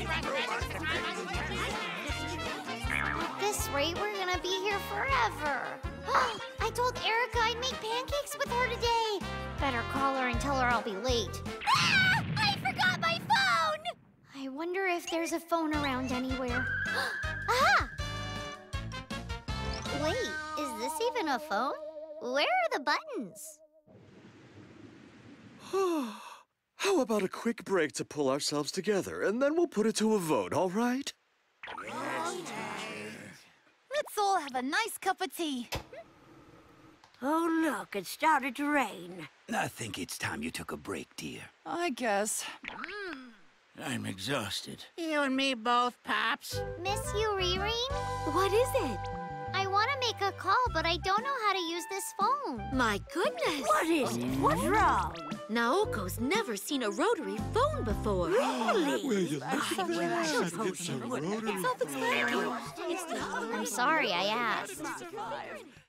At this rate, we're gonna be here forever. I told Erica I'd make pancakes with her today. Better call her and tell her I'll be late. Ah! I forgot my phone! I wonder if there's a phone around anywhere. Aha! Wait, is this even a phone? Where are the buttons? How about a quick break to pull ourselves together, and then we'll put it to a vote, all right? Let's all have a nice cup of tea. Oh, look, it started to rain. I think it's time you took a break, dear. I guess. I'm exhausted. You and me both, Pops. Miss you, Riri? What is it? I want to make a call, but I don't know how to use this phone. My goodness. What is it? What's wrong? Naoko's never seen a rotary phone before. Really? I'm sorry I asked.